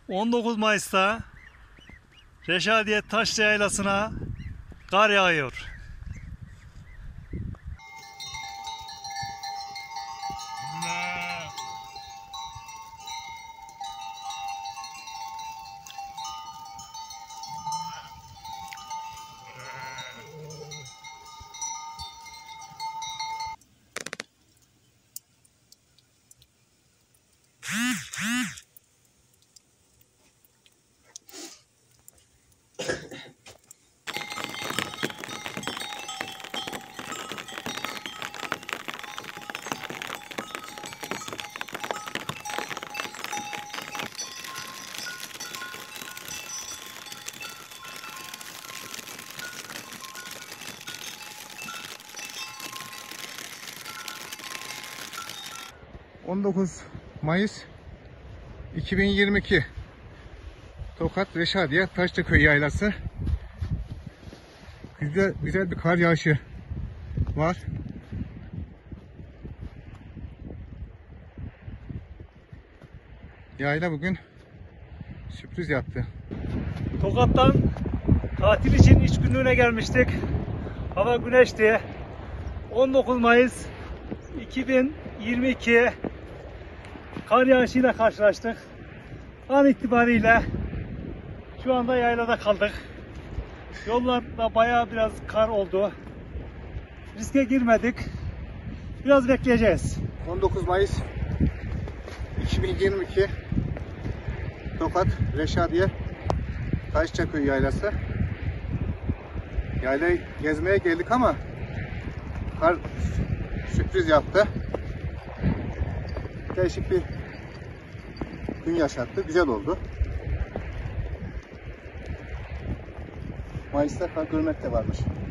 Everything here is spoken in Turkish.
19 Mayıs'ta Reşadiye Taşlı Yaylası'na kar yağıyor. ...19 Mayıs 2022 Tokat Reşadiye Taşlıköy Yaylası. Güzel bir kar yağışı var. Yayla bugün sürpriz yaptı. Tokat'tan tatil için iş günlüğüne gelmiştik. Hava güneşti. 19 Mayıs 2022 kar yağışıyla karşılaştık. An itibariyle şu anda yaylada kaldık. Yollarda bayağı biraz kar oldu. Riske girmedik. Biraz bekleyeceğiz. 19 Mayıs 2022 Tokat Reşadiye Taşlıköy Yaylası. Yaylayı gezmeye geldik ama kar sürpriz yaptı. Değişik bir gün yaşattı. Güzel oldu. Mayıs'ta kar görmek de varmış.